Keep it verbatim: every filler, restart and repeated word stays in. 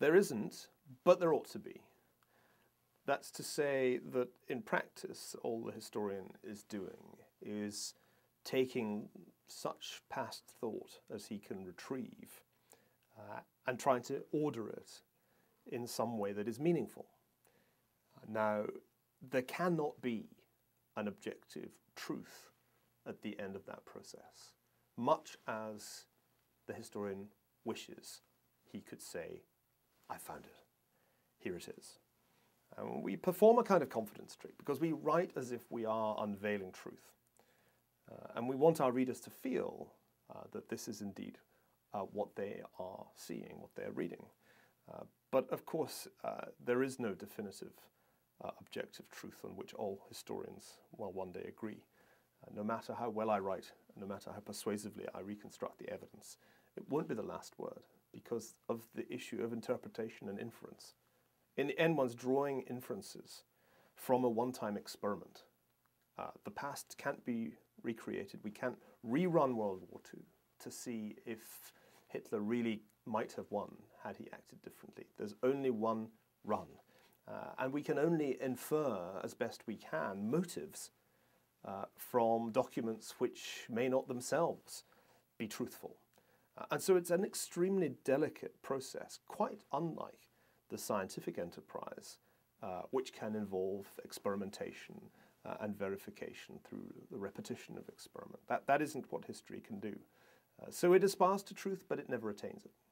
There isn't, but there ought to be. That's to say that in practice, all the historian is doing is taking such past thought as he can retrieve uh, and trying to order it in some way that is meaningful. Now, there cannot be an objective truth at the end of that process, much as the historian wishes he could say, I found it, here it is. And we perform a kind of confidence trick because we write as if we are unveiling truth. Uh, and we want our readers to feel uh, that this is indeed uh, what they are seeing, what they're reading. Uh, but of course, uh, there is no definitive uh, objective truth on which all historians will one day agree. Uh, no matter how well I write, no matter how persuasively I reconstruct the evidence, it won't be the last word because of the issue of interpretation and inference. In the end, one's drawing inferences from a one-time experiment. Uh, the past can't be recreated. We can't rerun World War Two to see if Hitler really might have won had he acted differently. There's only one run. Uh, and we can only infer, as best we can, motives uh, from documents which may not themselves be truthful. Uh, and so it's an extremely delicate process, quite unlike the scientific enterprise, uh, which can involve experimentation uh, and verification through the repetition of experiment. That, that isn't what history can do. Uh, so it aspires to truth, but it never attains it.